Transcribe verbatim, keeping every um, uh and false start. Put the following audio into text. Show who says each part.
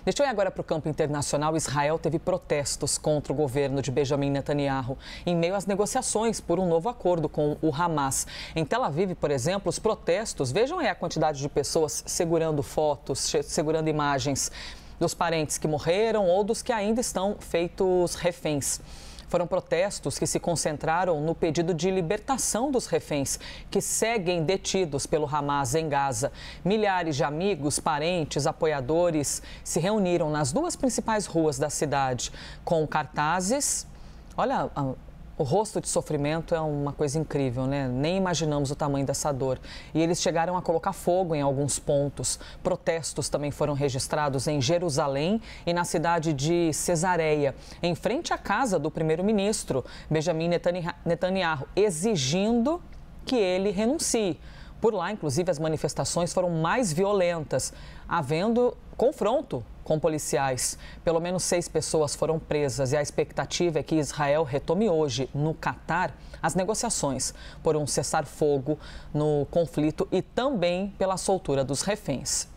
Speaker 1: Deixa eu ir agora para o campo internacional. Israel teve protestos contra o governo de Benjamin Netanyahu em meio às negociações por um novo acordo com o Hamas. Em Tel Aviv, por exemplo, os protestos, vejam aí a quantidade de pessoas segurando fotos, segurando imagens dos parentes que morreram ou dos que ainda estão feitos reféns. Foram protestos que se concentraram no pedido de libertação dos reféns que seguem detidos pelo Hamas em Gaza. Milhares de amigos, parentes, apoiadores se reuniram nas duas principais ruas da cidade com cartazes. Olha, o rosto de sofrimento é uma coisa incrível, né? Nem imaginamos o tamanho dessa dor. E eles chegaram a colocar fogo em alguns pontos. Protestos também foram registrados em Jerusalém e na cidade de Cesareia, em frente à casa do primeiro-ministro Benjamin Netanyahu, exigindo que ele renuncie. Por lá, inclusive, as manifestações foram mais violentas, havendo confronto com policiais. Pelo menos seis pessoas foram presas e a expectativa é que Israel retome hoje, no Catar, as negociações por um cessar-fogo no conflito e também pela soltura dos reféns.